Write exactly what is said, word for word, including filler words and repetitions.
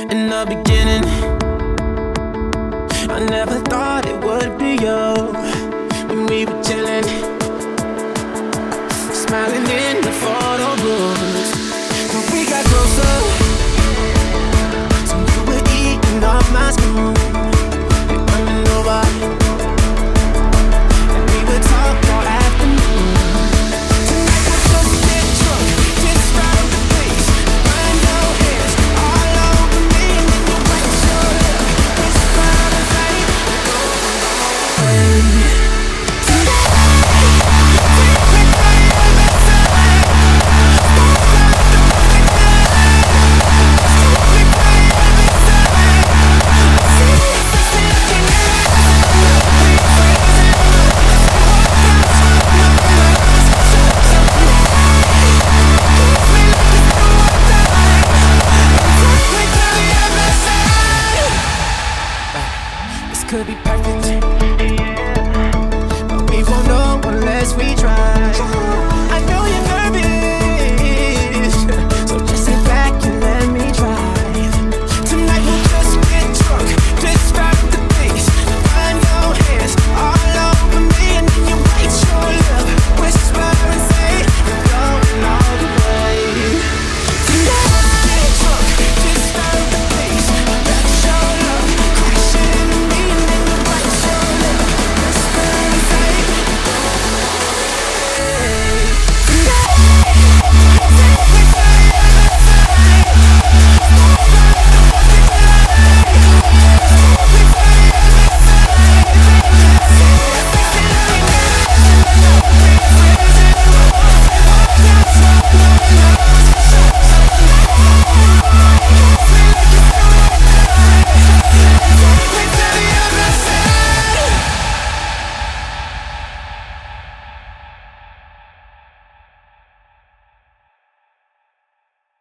in the beginning. I never thought it would be you when we were chilling, smiling in the photo booth. When we got closer,